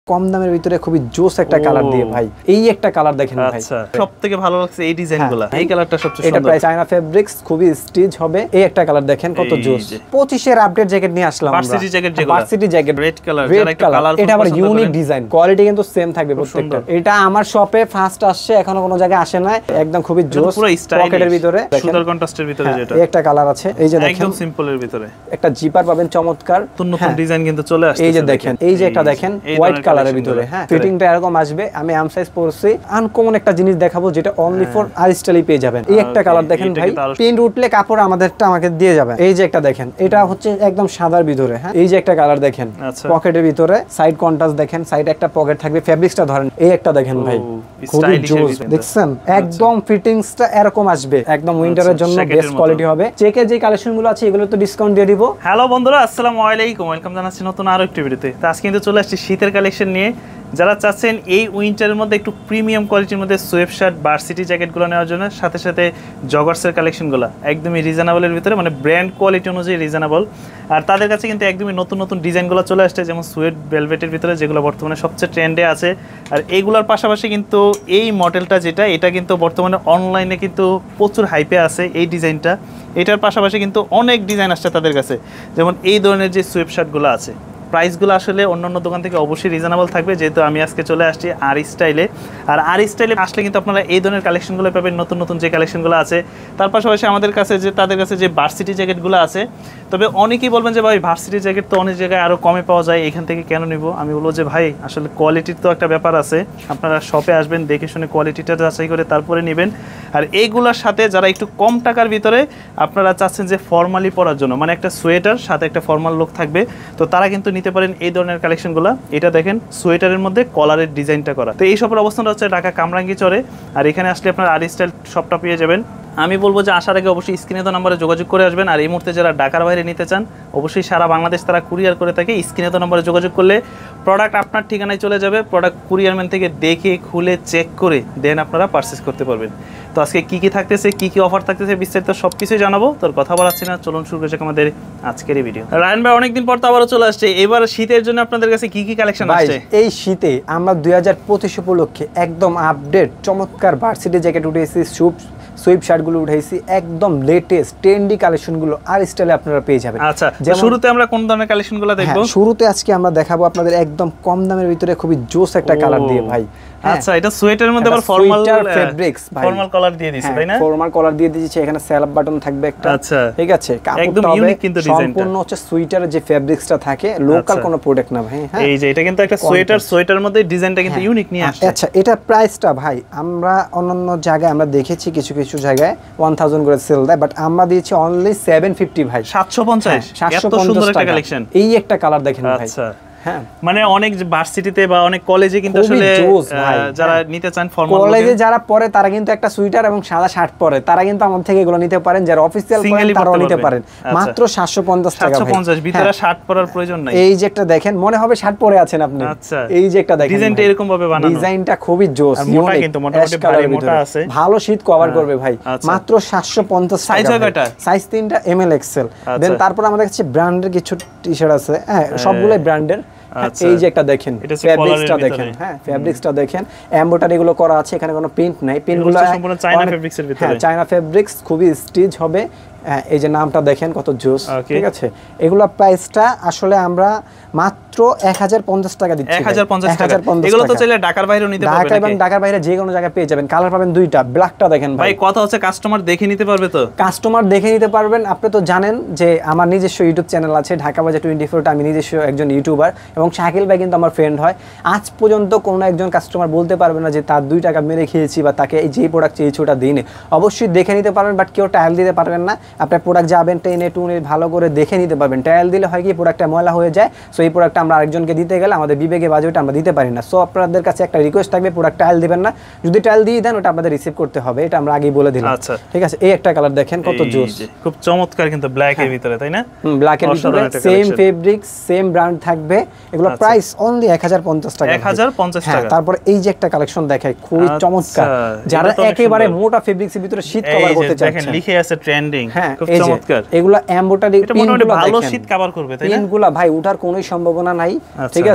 কম দামের ভিতরে খুবই জোস একটা কালার দিয়ে ভাই। এই একটা কালার দেখেন ভাই, আচ্ছা সবথেকে ভালো লাগছে এই ডিজাইনগুলো। এই কালারটা সবচেয়ে সুন্দর। এটা প্রায় চায়না ফেব্রিক্স, খুবই স্টিচ হবে। এই একটা কালার দেখেন কত জোস। 25 এর আপডেট জ্যাকেট নিয়ে আসলাম আমরা। ভার্সিটি জ্যাকেট যেগুলো, ভার্সিটি জ্যাকেট রেড কালার, যারা একটা কালার, এটা আবার ইউনিক ডিজাইন, কোয়ালিটি কিন্তু সেম থাকবে প্রত্যেকটা। এটা আমার শপে ফার্স্ট আসছে, এখনো কোনো জায়গায় আসে না। একদম খুবই জোস, পুরো স্টাইলিশ, পকেটের ভিতরে সুতার কন্ট্রাস্টের ভিতরে যেটা। এই একটা কালার আছে, এই যে দেখেন একদম সিম্পলের ভিতরে একটা জিপার পাবেন চমৎকার, নতুন ডিজাইন কিন্তু চলে আসছে। এই যে দেখেন, এই যে একটা দেখেন হোয়াইট কালারের ভিতরে, হ্যাঁ ফিটিংটা এরকম আসবে। আমি এম সাইজ পরছি। আনকমন একটা জিনিস দেখাবো যেটা অনলি ফর আর স্টাইলই পেয়ে যাবেন। এই একটা কালার দেখেন ভাই, প্রিন্ট উঠলে কাপড় আমাদেরটা আমাকে দিয়ে যাবেন। এই যে একটা দেখেন, এটা হচ্ছে একদম সাদার ভিতরে, হ্যাঁ এই যে একটা কালার দেখেন পকেটের ভিতরে, সাইড কন্ট্রাস্ট দেখেন, সাইড একটা পকেট থাকবে, ফেব্রিক্সটা ধরেন। এই একটা দেখেন ভাই, খুবই জোস দেখছেন, একদম ফিটিংসটা এরকম আসবে, একদম উইন্টারের জন্য বেস্ট কোয়ালিটি হবে। চেকের যে কালেকশনগুলো আছে এগুলো তো ডিসকাউন্ট দিয়ে দিব। হ্যালো বন্ধুরা, আসসালামু আলাইকুম, ওয়েলকাম জানাচ্ছি নতুন আরো একটি ভিডিওতে। তো আজকে কিন্তু চলে আসছি শীতের কালেকশন নিয়ে। যারা চাচ্ছেন এই উইন্টারের মধ্যে একটু প্রিমিয়াম কোয়ালিটির মধ্যে সোয়েব শার্ট, ভার্সিটি জ্যাকেটগুলো নেওয়ার জন্য, সাথে সাথে জগার্সের কালেকশনগুলো একদমই রিজনেবলের ভিতরে, মানে ব্র্যান্ড কোয়ালিটি অনুযায়ী রিজনেবল। আর তাদের কাছে কিন্তু একদমই নতুন নতুন ডিজাইনগুলো চলে আসছে, যেমন সুয়েড ভেলভেটের ভিতরে, যেগুলো বর্তমানে সবচেয়ে ট্রেন্ডে আছে। আর এইগুলোর পাশাপাশি কিন্তু এই মডেলটা যেটা, এটা কিন্তু বর্তমানে অনলাইনে কিন্তু প্রচুর হাইপে আছে এই ডিজাইনটা। এটার পাশাপাশি কিন্তু অনেক ডিজাইন আসছে তাদের কাছে, যেমন এই ধরনের যে সোয়েব শার্টগুলো আছে। প্রাইসগুলো আসলে অন্যান্য দোকান থেকে অবশ্যই রিজনেবল থাকবে, যেহেতু আমি আজকে চলে আসছি আর স্টাইলে। আর আর স্টাইলে আসলে কিন্তু আপনারা এই ধরনের কালেকশনগুলো পাবেন, নতুন নতুন যে কালেকশনগুলো আছে। তার পাশাপাশি আমাদের কাছে যে তাদের কাছে যে ভার্সিটি জ্যাকেটগুলো আছে, তবে অনেকেই বলবেন যে ভাই ভার্সিটি জ্যাকেট তো অনেক জায়গায় আরও কমে পাওয়া যায়, এখান থেকে কেন নিব? আমি বলবো যে ভাই আসলে কোয়ালিটির তো একটা ব্যাপার আছে, আপনারা শপে আসবেন, দেখে শুনে কোয়ালিটিটা যাচাই করে তারপরে নেবেন। আর এইগুলোর সাথে যারা একটু কম টাকার ভিতরে আপনারা চাচ্ছেন যে ফর্মালি পরার জন্য, মানে একটা সোয়েটার সাথে একটা ফর্মাল লুক থাকবে, তো তারা কিন্তু নিতে পারেন এই ধরনের কালেকশনগুলো। এটা দেখেন সোয়েটারের মধ্যে কলারের ডিজাইনটা করা। তো এই শপের অবস্থানটা হচ্ছে ঢাকা কামরাঙ্গীচরে। আর এখানে আসলে আপনার আর স্টাইল শপটা পেয়ে যাবেন। আমি বলবো যে আসার আগে অবশ্যই স্ক্রিনে তো নাম্বারে যোগাযোগ করে আসবেন। আর এই মুহূর্তে যারা ঢাকার বাইরে নিতে চান, অবশ্যই সারা বাংলাদেশ তারা কুরিয়ার করে থাকে। স্ক্রিনে তো নাম্বারে যোগাযোগ করলে প্রোডাক্ট আপনার ঠিকানায় চলে যাবে, প্রোডাক্ট কুরিয়ারম্যান থেকে দেখে খুলে চেক করে দেন আপনারা পারচেস করতে পারবেন। তো আজকে কী কী থাকতেছে, কী কী অফার থাকতেছে, বিস্তারিত সব কিছুই জানাবো। তোর কথা বলাচ্ছি না, চলুন শুরু করেছে আমাদের আজকের এই ভিডিও। রায়ন ভাই অনেকদিন পর তো আবারও চলে আসছে, এবার শীতের জন্য আপনাদের কাছে কী কী কালেকশন আসছে? এই শীতে আমরা 2025 উপলক্ষে একদম আপডেট চমৎকার ভার্সিটি জ্যাকেট উঠেছি, সুইপ শার্টগুলো উঠাইছি, একদম লেটেস্ট ট্রেন্ডি কালেকশনগুলো আর স্টাইলে আপনারা পেয়ে যাবেন। আচ্ছা, শুরুতে আমরা কোন ধরনের কালেকশনগুলো দেখব? শুরুতে আজকে আমরা দেখাবো আপনাদের একদম কম দামের ভিতরে খুবই জোস একটা কালার দিয়ে ভাই। আচ্ছা, এটা সোয়েটারের মধ্যে আবার ফর্মাল ফেব্রিক্স ভাই, ফর্মাল কলার দিয়ে দিয়েছে তাই না? ফর্মাল কলার দিয়ে দিয়েছে, এখানে সেলফ বাটন থাকবে একটা। আচ্ছা ঠিক আছে, একদম ইউনিক কিন্তু ডিজাইনটা সম্পূর্ণ হচ্ছে সুইটারের যে ফেব্রিক্সটা থাকে, লোকাল কোনো প্রোডাক্ট না ভাই। হ্যাঁ এই যে এটা কিন্তু একটা সোয়েটারের মধ্যে ডিজাইনটা কিন্তু ইউনিক নিয়ে আসছে। আচ্ছা, এটা প্রাইসটা ভাই আমরা অন্যান্য জায়গায় আমরা দেখেছি কিছু কিছু জায়গায় 1000 করে সেল দেয়, বাট আমরা দিয়েছি অনলি 750 ভাই, 750। এত সুন্দর একটা কালেকশন। এই একটা কালার দেখেন ভাই। আচ্ছা হ্যাঁ, মানে অনেক ভার্সিটিতে বা অনেক কলেজে কিন্তু আসলে যারা নিতে চান ফর্মাল, কলেজে যারা পড়ে তারা কিন্তু একটা সুইটার এবং সাদা শার্ট পরে, তারা কিন্তু আমাদের থেকে এগুলো নিতে পারেন। যারা অফিসিয়াল করেন তারাও নিতে পারেন, মাত্র 750 টাকা। 750 ভিতরে শার্ট পরার প্রয়োজন নাই। এই যে একটা দেখেন, মনে হবে শার্ট পরে আছেন আপনি। আচ্ছা, এই যে একটা দেখেন, ডিজাইনটা এরকম ভাবে বানানো, ডিজাইনটা খুবই জোস, মোটা কিন্তু মোটামুটি ভারী মোটা আছে, ভালো শীত কভার করবে ভাই। মাত্র 750 টাকা। সাইজ কয়টা? সাইজ 3টা, এমএল এক্সেল। দেন তারপর আমাদের কাছে ব্র্যান্ডের কিছু টি-শার্ট আছে, হ্যাঁ সবগুলাই ব্র্যান্ডের। এই যে একটা দেখেন, ফেব্রিক্সটা দেখেন, হ্যাঁ ফেব্রিক্সটা দেখেন, এমব্রয়ডারি গুলো করা আছে, এখানে কোনো প্রিন্ট নাই, পিনগুলো সম্পূর্ণ চায়না ফেব্রিক্সের ভিতরে। হ্যাঁ চায়না ফেব্রিক্স, খুবই স্টিচ হবে। এই যে নামটা দেখেন কত জোস। ঠিক আছে, এগুলা প্রাইসটা আসলে আমরা মাত্র 1050 টাকা দিচ্ছি। 1050 টাকা। এগুলো তো চাইলে ঢাকার বাইরেও নিতে পারবেন, ঢাকা এবং ঢাকার বাইরে যে কোনো জায়গায় পেয়ে যাবেন। কালার পাবেন দুইটা, ব্ল্যাকটা দেখেন ভাই। কথা হচ্ছে কাস্টমার দেখে নিতে পারবে তো? কাস্টমার দেখে নিতে পারবেন। আপনি তো জানেন যে আমার নিজস্ব ইউটিউব চ্যানেল আছে ঢাকা বাজার 24, আমি নিজস্ব একজন ইউটিউবার, এবং শাকিল ভাই কিন্তু আমার ফ্রেন্ড হয়। আজ পর্যন্ত কোনো একজন কাস্টমার বলতে পারবে না যে তার 2 টাকা মেরে খেয়েছি বা তাকে এই যে প্রোডাক্ট চেয়েছি ওটা দিনে। অবশ্যই দেখে নিতে পারবেন, বাট কেউ ট্রায়াল দিতে পারবেন না। আপনার প্রোডাক্ট যাবেন টেনে টুনে ভালো করে দেখে নিতে পারবেন। ট্রায়াল দিলে হয় কি প্রোডাক্টটা ময়লা হয়ে যায়, সো এই প্রোডাক্টটা আমরা আরেকজনকে দিতে গেলে আমাদের বিবেকে বাজেট আমরা দিতে পারি না। সো আপনাদের কাছে একটা রিকোয়েস্ট থাকবে, প্রোডাক্ট ট্রায়াল দিবেন না, যদি ট্রায়াল দিয়ে দেন ওটা আপনাদের রিসিভ করতে হবে, এটা আমরা আগেই বলে দিলাম। আচ্ছা ঠিক আছে, এই একটা কালার দেখেন কত জোস, খুব চমৎকার কিন্তু ব্ল্যাক এর ভিতরে তাই না? ব্ল্যাক এর ভিতরে সেম ফেব্রিক্স, সেম ব্র্যান্ড থাকবে। এগুলো প্রাইস অনলি 1050 টাকা। 1050 টাকা। তারপর এই যে একটা কালেকশন দেখাই, খুবই চমৎকার, যারা একেবারে মোটা ফেব্রিক্স এর ভিতরে শীত কভার করতে চাচ্ছেন। দেখেন লিখে আছে ট্রেন্ডিং, খুব চমৎকার। এগুলো এমব্রয়ডারি পিনগুলো ভালো শীত কভার করবে তাই না? পিনগুলো ভাই ওঠার কোনো সম্ভাবনা নাই। ঠিক আছে,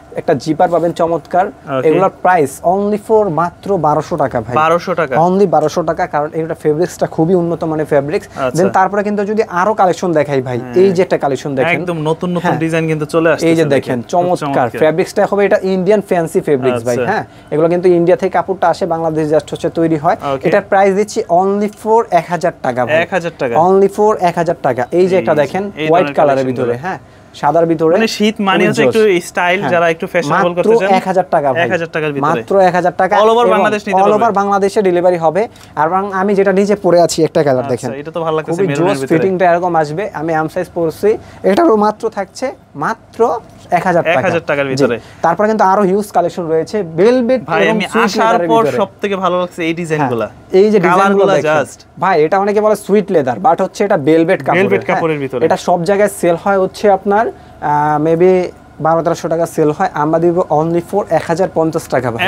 একটা জিপার পাবেন চমৎকার, এগুলোর প্রাইস অনলি ফর মাত্র 1200 টাকা ভাই। 1200 টাকা, অনলি 1200 টাকা, কারণ এটা ফেব্রিক্সটা খুবই উন্নত মানের ফেব্রিক্স। দেন তারপরে কিন্তু যদি আরো কালেকশন দেখাই ভাই, এই যে একটা কালেকশন দেখেন, একদম নতুন নতুন ডিজাইন কিন্তু চলে আসছে। এই যে দেখেন চমৎকার ফেব্রিক্সটা হবে, এটা ইন্ডিয়ান ফ্যান্সি ফেব্রিক্স ভাই। হ্যাঁ, এগুলো কিন্তু ইন্ডিয়া থেকে কাপড়টা আসে, বাংলাদেশ জাস্ট হচ্ছে তৈরি হয়। এটার প্রাইস দিচ্ছি অনলি ফর 1000 টাকা ভাই। 1000 টাকা, অনলি ফর 1000 টাকা। এই যে একটা দেখেন হোয়াইট কালারের ভিতরে, হ্যাঁ সাদার ভিতরে, মানে শীত মানে হচ্ছে একটু স্টাইল, যারা একটু ফ্যাশনেবল করতে চান, 1000 টাকা ভাই। 1000 টাকার ভিতরে, মাত্র 1000 টাকা, অল ওভার বাংলাদেশ নিতে পারবে, অল ওভার বাংলাদেশে ডেলিভারি হবে। আর আমি যেটা নিজে পরে আছি একটা কালার দেখেন, এটা তো ভালো লাগছে, মেরুনের ভিতরে ফিটিংটা এরকম আসবে। আমি এম সাইজ পরছি, এটারও মাত্র থাকছে মাত্র 1000 টাকার ভিতরে। তারপর কিন্তু আরো হিউজ কালেকশন রয়েছে ভেলভেট। ভাই আমি আসার পর সবথেকে ভালো লাগছে এই ডিজাইনগুলো, এই যে ডিজাইনগুলো জাস্ট ভাই, এটা অনেকে বলে সুইট লেদার, বাট হচ্ছে এটা ভেলভেট কাপড়, ভেলভেট কাপড়ের ভিতরে। এটা সব জায়গায় সেল হয় হচ্ছে আপনার মেবি 1200-1300 টাকা সেল হয়, আমরা দিব অনলি ফর 1050 টাকা ভাই।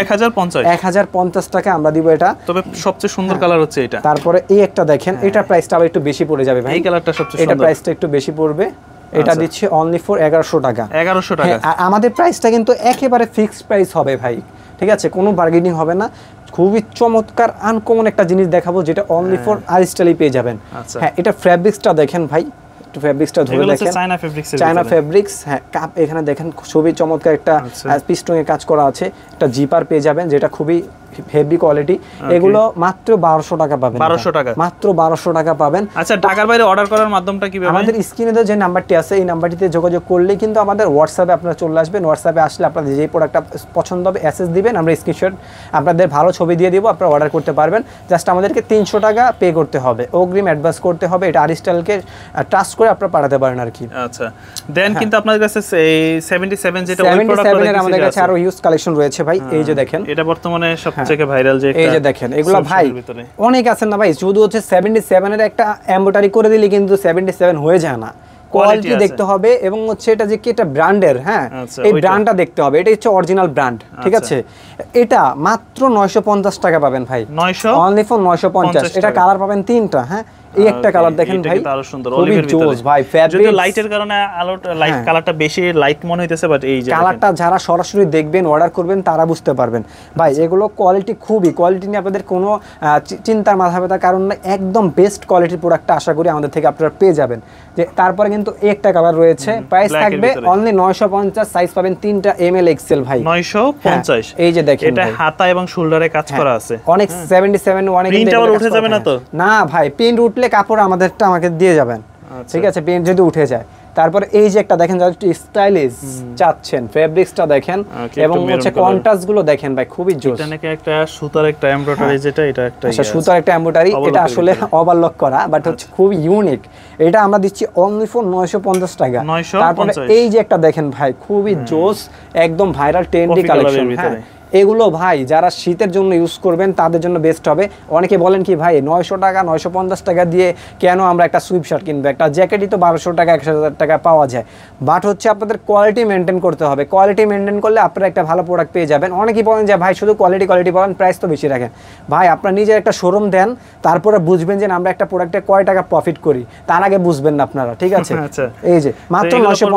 1050 টাকা আমরা দিব এটা। তবে সবচেয়ে সুন্দর কালার হচ্ছে এটা। তারপরে এই একটা দেখেন, এটা প্রাইসটা আবার একটু বেশি পড়ে যাবে ভাই, এই কালারটা সবচেয়ে সুন্দর, এটা প্রাইসটা একটু বেশি পড়বে। এটা দিচ্ছে অনলি ফর 1100 টাকা। 1100 টাকা। আর আমাদের প্রাইসটা কিন্তু একেবারে ফিক্সড প্রাইস হবে ভাই, ঠিক আছে, কোনো বার্গেনিং হবে না। খুবই চমৎকার আনকমন একটা জিনিস দেখাবো, যেটা অনলি ফর আরিস্টাইলে পেয়ে যাবেন। হ্যাঁ, এটা ফেব্রিক্সটা দেখেন ভাই, একটু ফেব্রিক্সটা ধরে দেখেন, চায়না ফেব্রিক্স। হ্যাঁ, কাপ এখানে দেখেন খুবই চমৎকার একটা পিস্টন এর কাজ করা আছে। একটা জিপার পেয়ে যাবেন, যেটা খুবই হেভি কোয়ালিটি। এগুলো মাত্র 1200 টাকা পাবেন। 1200 টাকা, মাত্র 1200 টাকা পাবেন। আচ্ছা, ঢাকার বাইরে অর্ডার করার মাধ্যমটা কিভাবে? আমাদের স্ক্রিনে যে নাম্বারটি আছে, এই নাম্বারটিতে যোগাযোগ করলে কিন্তু আমাদের হোয়াটসঅ্যাপে আপনারা চলে আসবেন। হোয়াটসঅ্যাপে আসলে আপনাদের যেই প্রোডাক্টটা পছন্দ হবে এসএস দিবেন, আমরা স্ক্রিনশট আপনাদের ভালো ছবি দিয়ে দিব, আপনারা অর্ডার করতে পারবেন। জাস্ট আমাদেরকে 300 টাকা পে করতে হবে, অগ্রিম অ্যাডভান্স করতে হবে। এটা আরিস্টাইলকে ট্রাস্ট করে আপনারা পাঠাতে পারেন আর কি। আচ্ছা, দেন কিন্তু আপনাদের কাছে এই 77 যেটা ওই প্রোডাক্ট, 77 এর আমাদের কাছে আরো হিউজ কালেকশন রয়েছে ভাই। এই যে দেখেন, এটা বর্তমানে সবথেকে ভাইরাল যে এই যে দেখেন, এগুলো ভাই অনেক আছেন না ভাই, শুধু হচ্ছে 77 এর একটা এমব্রয়ডারি করে দিলে কিন্তু 77 হয়ে যায় না। কোয়ালিটি দেখতে হবে, এবং হচ্ছে এটা যে কি এটা ব্র্যান্ডের, হ্যাঁ এই ব্র্যান্ডটা দেখতে হবে, এটা হচ্ছে অরিজিনাল ব্র্যান্ড, ঠিক আছে। এটা মাত্র 950 টাকা পাবেন ভাই, 900 অনলি ফর 950। এটা কালার পাবেন 3টা। হ্যাঁ, এই একটা কালার দেখেন ভাই, আরো সুন্দর অলিভের ভিতরে ভাই। ফেব্রিক যদি লাইটের কারণে আলোটা লাইট কালারটা বেশি লাইট মনে হইতেছে, বাট এই যে কালারটা যারা সরাসরি দেখবেন অর্ডার করবেন তারা বুঝতে পারবেন ভাই। এগুলো কোয়ালিটি কোয়ালিটি নিয়ে আপনাদের কোনো চিন্তার মাথা ব্যথা কারণ না, একদম বেস্ট কোয়ালিটির প্রোডাক্টটা আশা করি আমাদের থেকে আপনারা পেয়ে যাবেন। যে তারপরে কিন্তু একটা কালার রয়েছে, প্রাইস থাকবে অনলি 950, সাইজ পাবেন 3টা এমএল এক্সেল ভাই, 950। এই যে দেখেন, এটা হাতা এবং শোল্ডারে কাজ করা আছে অনেক 77 অনেক প্রিন্ট আবার উঠে যাবে না তো? না ভাই, প্রিন্ট উঠলে কাপড় আমাদেরটা আমাকে দিয়ে যাবেন, ঠিক আছে, প্রিন্ট যদি উঠে যায়। তারপরে এই যে একটা দেখেন, যারা একটু স্টাইলিশ চাচ্ছেন, ফেব্রিক্সটা দেখেন, এবং হচ্ছে কন্ট্রাস্ট গুলো দেখেন ভাই, খুবই জোস। এটা নাকি একটা সুতার একটা এমব্রয়ডারি, যেটা এটা একটা সুতার একটা এমব্রয়ডারি, এটা আসলে ওভারলক করা, বাট হচ্ছে খুবই ইউনিক। এটা আমরা দিচ্ছি অনলি ফর 950 টাকা। তারপরে এই যে একটা দেখেন ভাই, খুবই জোস, একদম ভাইরাল ট্রেন্ডি কালেকশন। হ্যাঁ, এগুলো ভাই যারা শীতের জন্য ইউজ করবেন তাদের জন্য বেস্ট হবে। অনেকে বলেন কি ভাই 900 টাকা 950 টাকা দিয়ে কেন আমরা একটা সুইপ শার্ট কিনবো, একটা জ্যাকেটই তো 1200 টাকা 1000 টাকা পাওয়া যায়। বাট হচ্ছে আপনাদের কোয়ালিটি মেনটেন করতে হবে, কোয়ালিটি মেনটেন করলে আপনারা একটা ভালো প্রোডাক্ট পেয়ে যাবেন। অনেকেই বলেন যে ভাই শুধু কোয়ালিটি বলেন, প্রাইস তো বেশি রাখেন। ভাই আপনার নিজের একটা শোরুম দেন, তারপরে বুঝবেন যে আমরা একটা প্রোডাক্টে কয় টাকা প্রফিট করি, তার আগে বুঝবেন না আপনারা, ঠিক আছে। এই যে মাত্র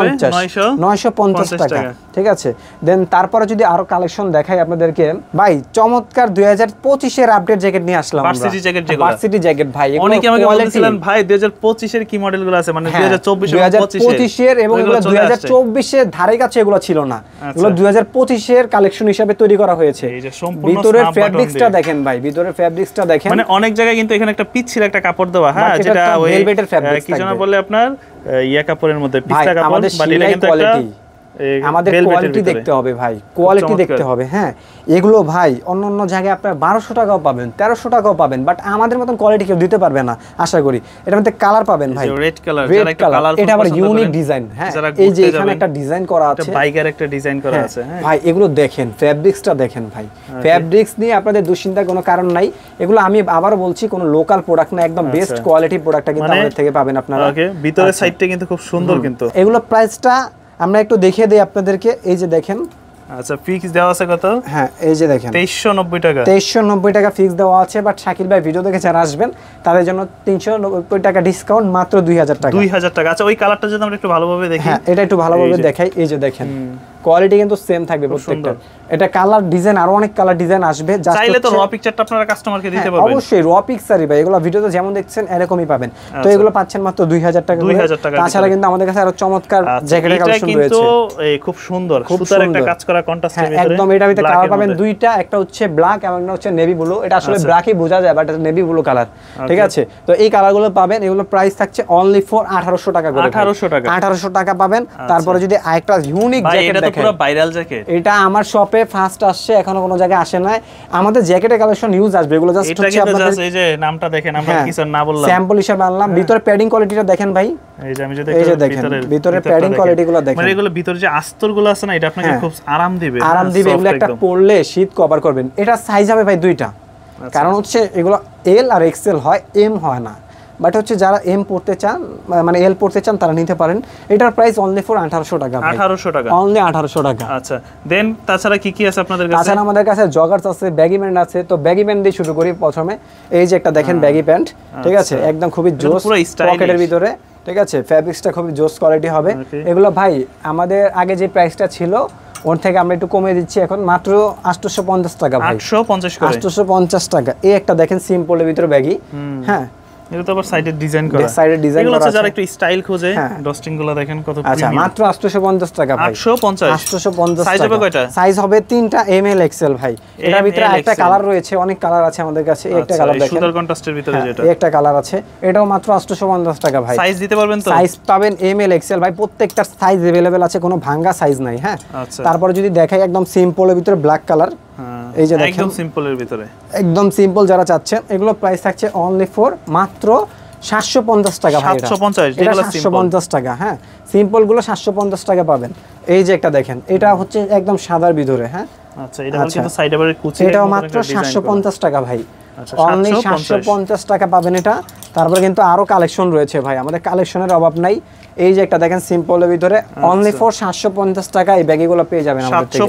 950 টাকা, ঠিক আছে। দেন তারপরে যদি আরো কালেকশন দেখাই আপনাদেরকে ভাই, চমৎকার 2025 এর আপডেট জ্যাকেট নিয়ে আসলাম আমরা। ভার্সিটি জ্যাকেট ভাই, অনেকে আমাকে বলছিলেন ভাই 2025 এর কি মডেলগুলো আছে, মানে 2025 এর, এবং এগুলো 2024 এর ধারে কাছে এগুলো ছিল না, এগুলো 2025 এর কালেকশন হিসেবে তৈরি করা হয়েছে। ভিতরের ফেব্রিক্সটা দেখেন ভাই, ভিতরের ফেব্রিক্সটা দেখেন, মানে অনেক জায়গায় কিন্তু এখানে একটা পিচ্ছিল একটা কাপড় দেওয়া, হ্যাঁ, যেটা ওই ভেলভেটের ফেব্রিক্স, কি যেন বলে আপনার ইয়া কাপড়ের মধ্যে পিচ্ছিল কাপড়, বাট এটা কিন্তু একটা আমাদের কোয়ালিটি দেখতে হবে ভাই, কোয়ালিটি দেখতে হবে। হ্যাঁ, এগুলো ভাই অন্য জায়গায় আপনার 1200 টাকাও পাবেন, 1300 টাকাও পাবেন, বাট আমাদের মতন কোয়ালিটি কেউ দিতে পারবে না আশা করি। এটার মধ্যে কালার পাবেন ভাই, রেড কালার, এটা আবার ইউনিক ডিজাইন। হ্যাঁ, এই যে এখানে একটা ডিজাইন করা আছে, বাইকের একটা ডিজাইন করা আছে। হ্যাঁ ভাই, এগুলো দেখেন, ফেব্রিক্সটা দেখেন ভাই, ফেব্রিক্স নিয়ে আপনাদের দুশ্চিন্তার কোনো কারণ নাই। এগুলো আমি আবারও বলছি, কোনো লোকাল প্রোডাক্ট না, একদম বেস্ট কোয়ালিটি প্রোডাক্টটা কিন্তু আমাদের থেকে পাবেন আপনারা। ওকে, ভিতরের সাইডটা কিন্তু খুব সুন্দর। কিন্তু এগুলো প্রাইসটা আমরা একটু দেখিয়ে দেই আপনাদেরকে। এই যে দেখেন, আচ্ছা ফিক্স দেওয়া আছে কত? হ্যাঁ, এই যে দেখেন 2390 টাকা, 2390 টাকা ফিক্স দেওয়া আছে। বাট শাকিল ভাই ভিডিও দেখে যারা আসবেন তাদের জন্য 390 টাকা ডিসকাউন্ট, মাত্র 2000 টাকা। 2000 টাকা। আচ্ছা, ওই কালারটা যদি আমরা একটু ভালোভাবে দেখি। হ্যাঁ, এটা একটু ভালোভাবে দেখাই। এই যে দেখেন কোয়ালিটি কিন্তু সেম থাকবে প্রত্যেকটা। এটা কালার ডিজাইন আরো অনেক কালার ডিজাইন আসবে, চাইলে তো র পিকচারটা আপনারা কাস্টমারকে দিতে পারবেন। অবশ্যই র পিকচারই ভাই, এগুলো ভিডিওতে যেমন দেখছেন এরকমই পাবেন। তো এগুলো পাচ্ছেন মাত্র 2000 টাকা করে। তাছাড়া কিন্তু আমাদের কাছে আরো চমৎকার জ্যাকেটের কালেকশন রয়েছে, কিন্তু এই খুব সুন্দর সুতার একটা কাজ করা কন্ট্রাস্টের ভিতরে একদম। এটার ভিতরে কালার পাবেন দুইটা, একটা হচ্ছে ব্ল্যাক এবং একটা হচ্ছে নেভি ব্লু। এটা আসলে ব্ল্যাকই বোঝা যায়, বাট এটা নেভি ব্লু কালার, ঠিক আছে? তো এই কালারগুলো পাবেন, এগুলো প্রাইস থাকছে অনলি ফর 1800 টাকা করে। 1800 টাকা পাবেন। তারপরে যদি আরেকটা ইউনিক জ্যাকেট দেখেন, এটা তো পুরো ভাইরাল জ্যাকেট। এটা আমার শপে ফার্স্ট আসছে, এখনো কোনো জায়গায় আসে না। আমাদের জ্যাকেটের কালেকশন ইউজ আসবে, এগুলো জাস্ট হচ্ছে আপনাদের এই যে নামটা দেখেন, আমরা কিছু না বললাম, স্যাম্পল হিসেবে আনলাম। ভিতরে প্যাডিং কোয়ালিটিটা দেখেন ভাই, এই যে আমি যদি দেখেন ভিতরে প্যাডিং কোয়ালিটিগুলো দেখেন, মানে এগুলো ভিতরে যে আস্তরগুলো আছে না, এটা আপনাকে খুব আরাম দিবে। এগুলো একটা পরলে শীত কভার করবেন। এটা সাইজ হবে ভাই দুইটা, কারণ হচ্ছে এগুলো এল আর এক্সেল হয়, এম হয় না। বাট হচ্ছে যারা এম পড়তে চান, মানে এল পড়তে চান, তারা নিতে পারেন। এটার প্রাইস অনলি ফর 1800 টাকা। 1800 টাকা, অনলি 1800 টাকা। আচ্ছা, দেন তাছাড়া কি কি আছে আপনাদের কাছে? তাছাড়া আমাদের কাছে জগার্স আছে, ব্যাগি প্যান্ট আছে। তো ব্যাগি প্যান্ট দিয়ে শুরু করি প্রথমে। এই যে একটা দেখেন ব্যাগি প্যান্ট, ঠিক আছে? একদম খুবই জোস, পকেটের ভিতরে, ঠিক আছে? ফ্যাব্রিক্সটা খুবই জোস কোয়ালিটি হবে। এগুলো ভাই আমাদের আগে যে প্রাইসটা ছিল ওর থেকে আমরা একটু কমিয়ে দিচ্ছি, এখন মাত্র 850 টাকা ভাই। 850 টাকা। এই একটা দেখেন সিম্পলের ভিতরে ব্যাগি, হ্যাঁ, এটা তো আবার সাইডের ডিজাইন করা, সাইডের ডিজাইন করা আছে। যারা একটু স্টাইল খোঁজে, ডস্টিং গুলো দেখেন কত প্রিমিয়াম। আচ্ছা, মাত্র 850 টাকা ভাই। 850 সাইজ হবে কয়টা? সাইজ হবে 3টা, এম এল এক্সেল ভাই। এটার ভিতরে একটা কালার রয়েছে, অনেক কালার আছে আমাদের কাছে। এই একটা কালার দেখেন, সুন্দর কন্ট্রাস্টের ভিতরে যেটা, এই একটা কালার আছে, এটাও মাত্র 850 টাকা ভাই। সাইজ দিতে পারবেন তো? সাইজ পাবেন এম এল এক্সেল ভাই, প্রত্যেকটা সাইজ अवेलेबल আছে, কোনো ভাঙা সাইজ নাই, হ্যাঁ। তারপরে যদি দেখাই একদম সিম্পলের ভিতরে ব্ল্যাক কালার, এই যে দেখেন একদম সিম্পলের ভিতরে, একদম সিম্পল যারা চাচ্ছেন, এগুলো প্রাইস থাকছে অনলি ফর মাত্র 750 টাকা ভাই। 750 টাকা, হ্যাঁ। সিম্পল গুলো 750 টাকা পাবেন। এই যে একটা দেখেন, এটা হচ্ছে একদম সাদার ভিতরে, হ্যাঁ। আচ্ছা, এটা কিন্তু সাইডে বারে কুচি, এটাও মাত্র 750 টাকা ভাই। অনলি 750 টাকা পাবেন এটা। তারপরে কিন্তু আরো কালেকশন রয়েছে ভাই, আমাদের কালেকশনের অভাব নাই। এই যে একটা দেখেন সিম্পলের ভিতরে, অনলি ফর 750 টাকা এই ব্যাগগুলো পেয়ে যাবেন আমাদের থেকে।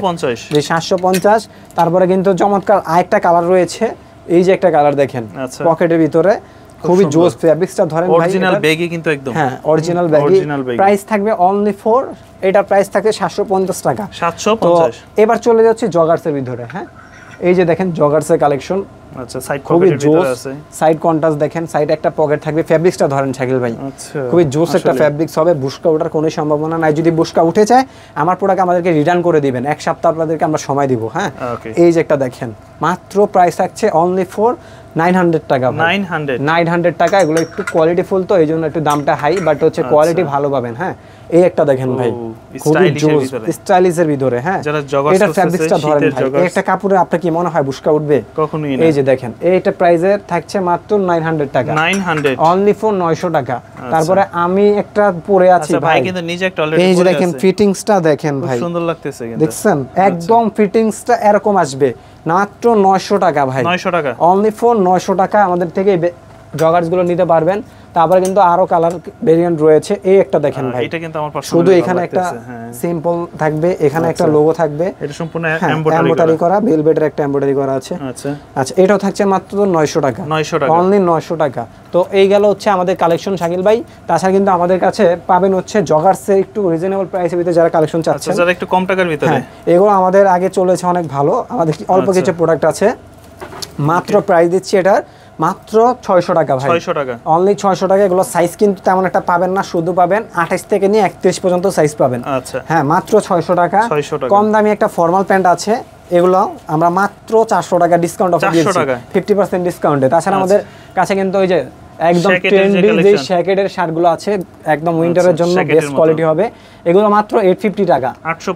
750। তারপরে কিন্তু চমৎকার আরেকটা কালার রয়েছে, এই যে একটা কালার দেখেন পকেটের ভিতরে, খুবই জোস। ফেব্রিক্সটা ধরেন ভাই, অরিজিনাল ব্যাগই কিন্তু একদম, হ্যাঁ, অরিজিনাল ব্যাগই। প্রাইস থাকবে অনলি ফর, এটা প্রাইস থাকবে 750 টাকা। 750। এবার চলে যাচ্ছে জগার্সের ভিতরে, হ্যাঁ। এই যে দেখেন জগার্সের কালেকশন, আচ্ছা, সাইড পকেটের ভিতরে আছে, সাইড কন্ট্রাস্ট দেখেন, সাইডে একটা পকেট থাকবে। ফেব্রিক্সটা ধরেন শাকিল ভাই, আচ্ছা, খুবই জোস একটা ফেব্রিক্স হবে। বুশকা ওঠার কোনো সম্ভাবনা নাই। যদি বুশকা উঠে যায়, আমার প্রোডাক্ট আমাদেরকে রিটার্ন করে দিবেন, এক সপ্তাহ আপনাদেরকে আমরা সময় দিব, হ্যাঁ। এই যে একটা দেখেন, মাত্র প্রাইস থাকছে অনলি ফর 900 টাকা। 900 টাকা। এগুলো একটু কোয়ালিটি ফুল, তো এই জন্য একটু দামটা হাই, বাট হচ্ছে কোয়ালিটি ভালো পাবেন, হ্যাঁ। এই একটা দেখেন ভাই, খুবই জোস স্টাইলিশের ভিতরে, হ্যাঁ। এটা ফেব্রিক্সটা ধরেন ভাই, একটা কাপড়ে আপনার কি মনে হয় বুশকা উঠবে? কখনোই না। এই যে দেখেন, এইটা প্রাইসের থাকছে মাত্র 900 টাকা। 900 অনলি ফর 900 টাকা। তারপরে আমি একটা পরে আছি ভাই, কিন্তু নিজে একটা অলরেডি এই যে দেখেন ফিটিংসটা দেখেন ভাই, সুন্দর লাগতেছে কিন্তু, দেখছেন একদম ফিটিংসটা এরকম আসবে। মাত্র 900 টাকা ভাই। 900 টাকা, অনলি ফর 900 টাকা আমাদের থেকে জগার্স গুলো নিতে পারবেন। তারপরে কিন্তু আরো কালার ভেরিয়েন্ট রয়েছে। এই একটা দেখেন ভাই, এটা কিন্তু আমার পছন্দ। শুধু এখানে একটা সিম্পল থাকবে, এখানে একটা লোগো থাকবে, এটা সম্পূর্ণ এমব্রয়ডারি করা, ভেলভেটের একটা এমব্রয়ডারি করা আছে। আচ্ছা আচ্ছা, এটাও থাকছে মাত্র 900 টাকা। 900 টাকা, অনলি 900 টাকা। তো এই গেল হচ্ছে আমাদের কালেকশন শাকিল ভাই। তাছাড়া কিন্তু আমাদের কাছে পাবেন হচ্ছে জগার্সে একটু রিজনেবল প্রাইসের ভিতরে যারা কালেকশন চাচ্ছেন, যারা একটু কম টাকার ভিতরে, এগুলো আমাদের আগে চলেছে অনেক ভালো। আমাদের অল্প কিছু প্রোডাক্ট আছে, মাত্র প্রাইস দিচ্ছি এটার মাত্র 600 টাকা ভাই। 600 টাকা, অনলি 600 টাকা। এগুলো সাইজ কিন্তু তেমন একটা পাবেন না, শুধু পাবেন 28 থেকে নিয়ে 31 পর্যন্ত সাইজ পাবেন। আচ্ছা, হ্যাঁ, মাত্র 600 টাকা। 600 টাকা। কম দামি একটা ফর্মাল প্যান্ট আছে, এগুলো আমরা মাত্র 400 টাকা ডিসকাউন্ট অফার দিয়েছি, 50% ডিসকাউন্টে। তাছাড়া আমাদের কাছে কিন্তু ওই যে একদম ট্রেন্ডি যে জ্যাকেটের শার্টগুলো আছে, একদম উইন্টারের জন্য বেস্ট কোয়ালিটি হবে, এগুলো মাত্র 850 টাকা।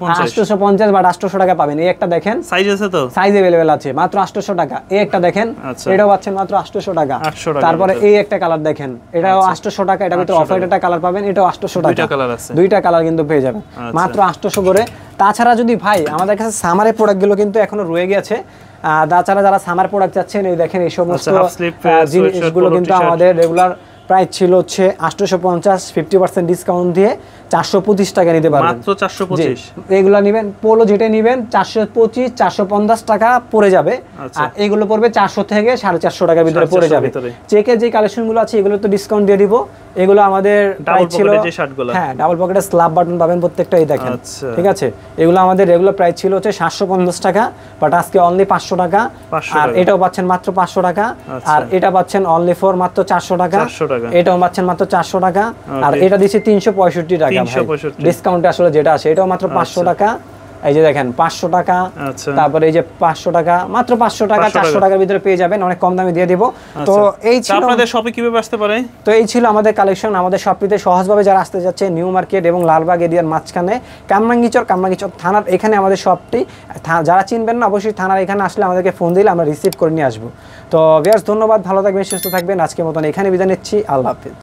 850 বা 800 টাকা পাবেন। এই একটা দেখেন, সাইজ আছে তো, সাইজ अवेलेबल আছে, মাত্র 800 টাকা। এই একটা দেখেন, এটাও পাচ্ছেন মাত্র 800 টাকা। তারপরে এই একটা কালার দেখেন, এটাও 800 টাকা। এটার ভিতরে অফ হোয়াইট একটা কালার পাবেন, এটাও 800 টাকা। দুইটা কালার কিন্তু পেয়ে যাবেন মাত্র 800 করে। তাছাড়া যদি ভাই আমাদের কাছে সামারের প্রোডাক্টগুলো কিন্তু এখনো রয়ে গেছে। তাছাড়া যারা সামার প্রোডাক্ট চাচ্ছেন, এই দেখেন এই সমস্ত জিনিসগুলো কিন্তু আমাদের রেগুলার প্রাইস ছিল হচ্ছে 850, 50% ডিসকাউন্ট দিয়ে 425 টাকা নিতে পারবেন, মাত্র 425। এগুলো নেবেন, পোলো যেটা নেবেন 425, 450 টাকা পড়ে যাবে। আর এগুলো পড়বে 400 থেকে 450 টাকার ভিতরে পড়ে যাবে। চেকের যে কালেকশনগুলো আছে এগুলো তো ডিসকাউন্ট দিয়ে দিব, এগুলো আমাদের ডাবল প্রাইস ছিল পকেটের যে শার্টগুলো হ্যাঁ ডাবল পকেটের স্ল্যাব বাটন পাবেন প্রত্যেকটা, এই দেখেন আচ্ছা। ঠিক আছে। এগুলো আমাদের রেগুলার প্রাইস ছিল হচ্ছে 750 টাকা, বাট আজকে অনলি 500 টাকা। 500 আর টাকা। এটাও পাচ্ছেন মাত্র 500 টাকা। আচ্ছা। আর এটা পাচ্ছেন অনলি ফর মাত্র 400 টাকা। 400 টাকা। এটাও পাচ্ছেন মাত্র 400 টাকা। আর Okay। এটা দিচ্ছি 365 টাকা ভাই, 365 ডিসকাউন্টে আসলে যেটা আছে এটাও মাত্র 500 টাকা। এই যে দেখেন 500 টাকা, আচ্ছা। তারপরে এই যে 500 টাকা, মাত্র 500 টাকা 500 400 টাকার ভিতরে পেয়ে যাবেন, অনেক কম দামে দিয়ে দিব। তো এই তা ছিল আপনাদের শপে কিভাবে আসতে পারে? তো এই ছিল আমাদের কালেকশন। আমাদের শপটিতে সহজভাবে যারা আসতে যাচ্ছে নিউ মার্কেট এবং লালবাগ এরিয়ার মাঝখানে কামরাঙ্গীচর থানার এখানে আমাদের শপটি। যারা চিনবেন না অবশ্যই থানার এখানে আসলে আমাদেরকে ফোন দিলে আমরা রিসিভ করে নিয়ে আসবো। তো ভিউয়ার্স ধন্যবাদ, ভালো থাকবেন, সুস্থ থাকবেন। আজকের মতন এখানে বিদায় নিচ্ছি, আল্লাহ হাফেজ।